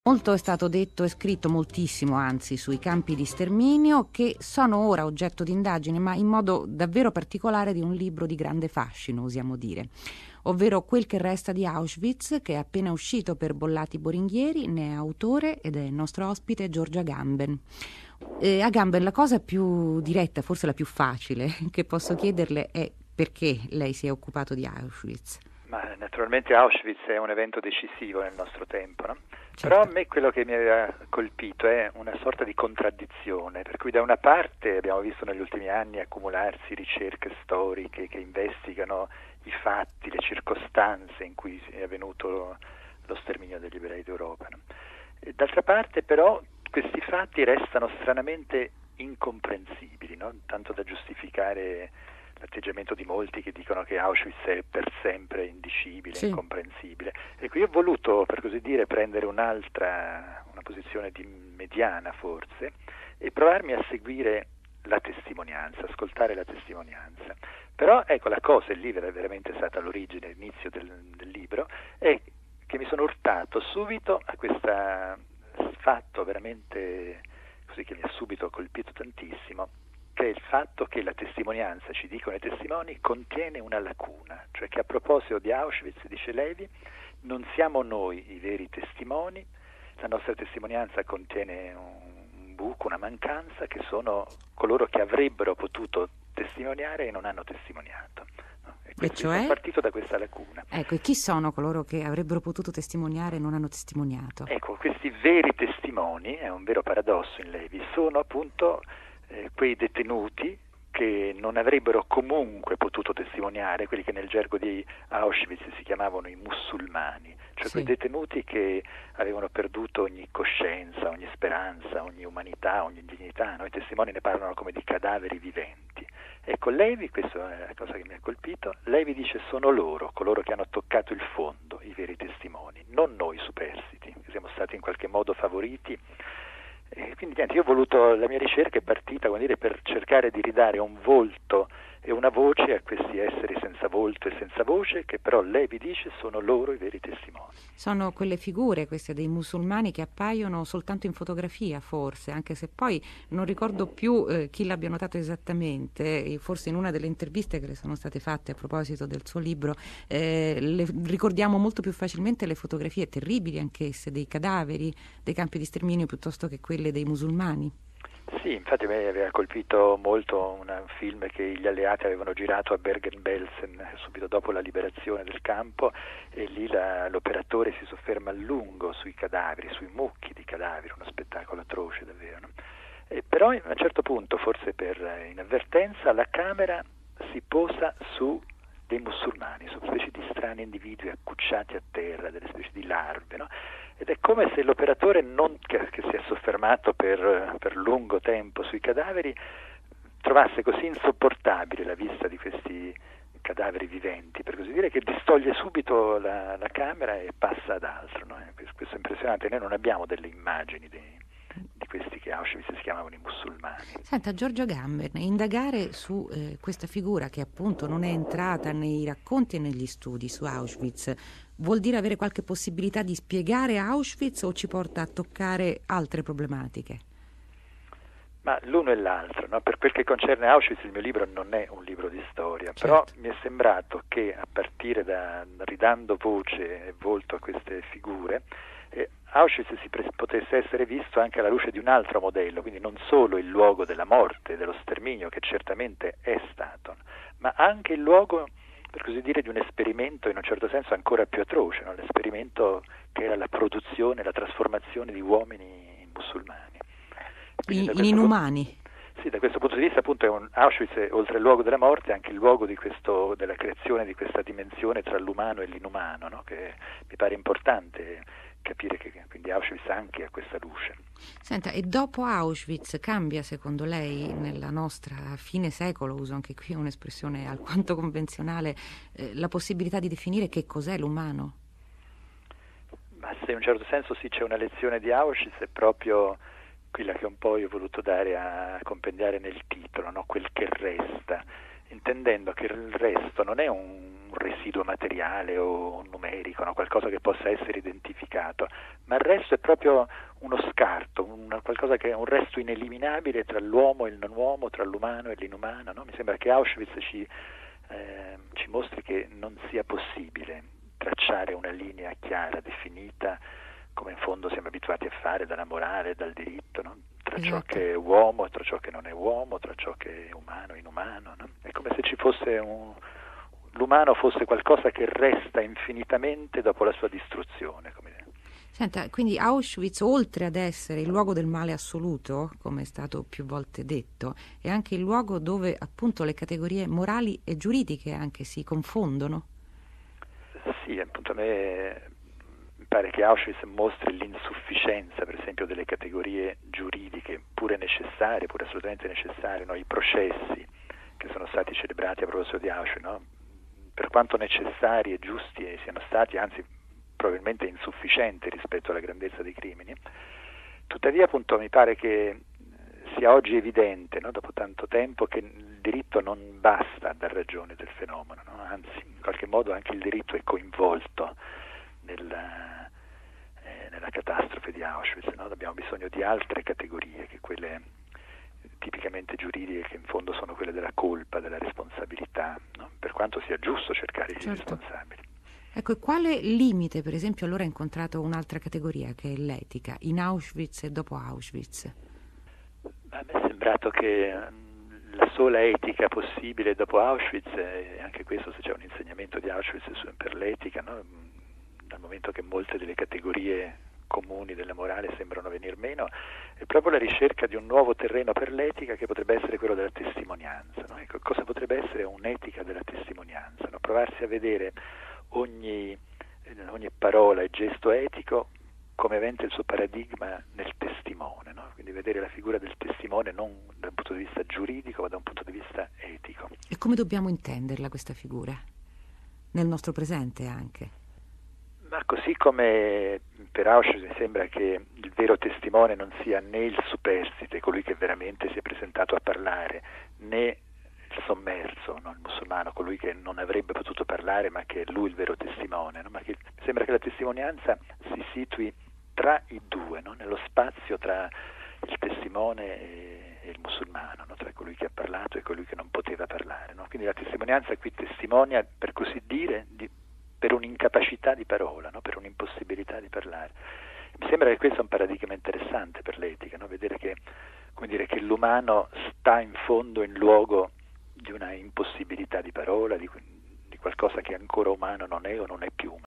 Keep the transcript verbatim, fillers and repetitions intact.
Molto è stato detto e scritto, moltissimo anzi, sui campi di sterminio, che sono ora oggetto di indagine, ma in modo davvero particolare di un libro di grande fascino, osiamo dire, ovvero Quel che resta di Auschwitz, che è appena uscito per Bollati Boringhieri, ne è autore ed è il nostro ospite Giorgio Agamben. Eh, Agamben, la cosa più diretta, forse la più facile, che posso chiederle è perché lei si è occupato di Auschwitz. Ma naturalmente Auschwitz è un evento decisivo nel nostro tempo, no? Certo. Però a me quello che mi aveva colpito è una sorta di contraddizione, per cui da una parte abbiamo visto negli ultimi anni accumularsi ricerche storiche che investigano i fatti, le circostanze in cui è avvenuto lo sterminio degli ebrei d'Europa, no? E d'altra parte però questi fatti restano stranamente incomprensibili, no? Tanto da giustificare l'atteggiamento di molti che dicono che Auschwitz è per sempre indicibile, sì, incomprensibile. Ecco, io ho voluto, per così dire, prendere un'altra, una posizione di mediana forse, e provarmi a seguire la testimonianza, ascoltare la testimonianza. Però ecco, la cosa, e lì è veramente stata l'origine, l'inizio del, del libro, è che mi sono urtato subito a questo fatto veramente così che mi ha subito colpito tantissimo, che è il fatto che la testimonianza, ci dicono i testimoni, contiene una lacuna, cioè che a proposito di Auschwitz, dice Levi, non siamo noi i veri testimoni, la nostra testimonianza contiene un buco, una mancanza, che sono coloro che avrebbero potuto testimoniare e non hanno testimoniato. No? E, e cioè? Sono partito da questa lacuna. Ecco, e chi sono coloro che avrebbero potuto testimoniare e non hanno testimoniato? Ecco, questi veri testimoni, è un vero paradosso in Levi, sono appunto Eh, quei detenuti che non avrebbero comunque potuto testimoniare, quelli che nel gergo di Auschwitz si chiamavano i musulmani, cioè sì, quei detenuti che avevano perduto ogni coscienza, ogni speranza, ogni umanità, ogni dignità, no? I testimoni ne parlano come di cadaveri viventi. Ecco, Levi, questa è la cosa che mi ha colpito, Levi dice sono loro, coloro che hanno toccato il fondo, i veri testimoni, non noi superstiti, che siamo stati in qualche modo favoriti. E quindi niente, io ho voluto, la mia ricerca è partita, come dire, per cercare di ridare un volto e una voce a questi esseri senza volto e senza voce, che però Levi dice sono loro i veri testimoni. Sono quelle figure, queste dei musulmani, che appaiono soltanto in fotografia forse, anche se poi non ricordo più eh, chi l'abbia notato esattamente, forse in una delle interviste che le sono state fatte a proposito del suo libro, eh, le, ricordiamo molto più facilmente le fotografie terribili anch'esse dei cadaveri dei campi di sterminio piuttosto che quelle dei musulmani. Sì, infatti a me aveva colpito molto un film che gli alleati avevano girato a Bergen-Belsen subito dopo la liberazione del campo, e lì la, l'operatore si sofferma a lungo sui cadaveri, sui mucchi di cadaveri, uno spettacolo atroce davvero, no? E però a un certo punto, forse per inavvertenza, la camera si posa su dei musulmani, su specie di strani individui accucciati a terra, delle specie di larve, no? Ed è come se l'operatore, non, che, che si è soffermato per, per lungo tempo sui cadaveri, trovasse così insopportabile la vista di questi cadaveri viventi, per così dire, che distoglie subito la, la camera e passa ad altro, no? Questo è impressionante. Noi non abbiamo delle immagini di, di questi che a Auschwitz si chiamavano i musulmani. Senta, Giorgio Agamben, indagare su eh, questa figura che appunto non è entrata nei racconti e negli studi su Auschwitz vuol dire avere qualche possibilità di spiegare Auschwitz, o ci porta a toccare altre problematiche? Ma l'uno e l'altro, no? Per quel che concerne Auschwitz, il mio libro non è un libro di storia, certo, però mi è sembrato che a partire da ridando voce e volto a queste figure, eh, Auschwitz si pre- potesse essere visto anche alla luce di un altro modello, quindi non solo il luogo della morte, dello sterminio, che certamente è stato, ma anche il luogo, per così dire, di un esperimento in un certo senso ancora più atroce, no? L'esperimento che era la produzione, la trasformazione di uomini in musulmani. In, in inumani. Punto, sì, da questo punto di vista appunto è un, Auschwitz è, oltre al luogo della morte, anche il luogo di questo, della creazione di questa dimensione tra l'umano e l'inumano, no? Che mi pare importante capire che quindi Auschwitz anche ha questa luce. Senta, e dopo Auschwitz cambia secondo lei nella nostra fine secolo, uso anche qui un'espressione alquanto convenzionale, eh, la possibilità di definire che cos'è l'umano? Ma se in un certo senso sì, c'è una lezione di Auschwitz, è proprio quella che un po' io ho voluto dare a compendiare nel titolo, no? Quel che resta, intendendo che il resto non è un un residuo materiale o numerico, no? Qualcosa che possa essere identificato, ma il resto è proprio uno scarto, una, qualcosa che è un resto ineliminabile tra l'uomo e il non uomo, tra l'umano e l'inumano, no? Mi sembra che Auschwitz ci, eh, ci mostri che non sia possibile tracciare una linea chiara, definita, come in fondo siamo abituati a fare dalla morale, dal diritto, no? Tra esatto. ciò che è uomo e tra ciò che non è uomo, tra ciò che è umano e inumano, no? È come se ci fosse un... l'umano fosse qualcosa che resta infinitamente dopo la sua distruzione, come dire. Senta, quindi Auschwitz, oltre ad essere il luogo del male assoluto, come è stato più volte detto, è anche il luogo dove appunto le categorie morali e giuridiche anche si confondono? Sì, appunto a me mi pare che Auschwitz mostri l'insufficienza, per esempio, delle categorie giuridiche, pure necessarie, pure assolutamente necessarie, no? I processi che sono stati celebrati a proposito di Auschwitz, no? Per quanto necessari e giusti siano stati, anzi probabilmente insufficienti rispetto alla grandezza dei crimini, tuttavia appunto mi pare che sia oggi evidente, no, dopo tanto tempo, che il diritto non basta a dar ragione del fenomeno, no? Anzi in qualche modo anche il diritto è coinvolto nella, eh, nella catastrofe di Auschwitz, no? Abbiamo bisogno di altre categorie che quelle tipicamente giuridiche, che in fondo sono quelle della colpa, della responsabilità, no? Per quanto sia giusto cercare i certo. responsabili. Ecco, e quale limite, per esempio, allora ha incontrato un'altra categoria che è l'etica, in Auschwitz e dopo Auschwitz? A me è sembrato che la sola etica possibile dopo Auschwitz, e anche questo se c'è un insegnamento di Auschwitz per l'etica, no? Dal momento che molte delle categorie comuni della morale sembrano venir meno, è proprio la ricerca di un nuovo terreno per l'etica che potrebbe essere quello della testimonianza, no? Ecco, cosa potrebbe essere un'etica della testimonianza? No? Provarsi a vedere ogni, ogni parola e gesto etico come avente il suo paradigma nel testimone, no? Quindi vedere la figura del testimone non da un punto di vista giuridico ma da un punto di vista etico. E come dobbiamo intenderla questa figura? Nel nostro presente anche? Ma così come per Auschwitz mi sembra che il vero testimone non sia né il superstite, colui che veramente si è presentato a parlare, né il sommerso, no? Il musulmano, colui che non avrebbe potuto parlare ma che è lui il vero testimone, no? Ma che mi sembra che la testimonianza si situi tra i due, no? Nello spazio tra il testimone e, e il musulmano, no? Tra colui che ha parlato e colui che non poteva parlare, no? Quindi la testimonianza qui testimonia, per così dire, di, per un'incapacità di parola, no? Per un'impossibilità di parlare. Mi sembra che questo è un paradigma interessante per l'etica, no? Vedere che, come dire, che l'umano sta in fondo in luogo di una impossibilità di parola, di, di qualcosa che ancora umano non è o non è più umano.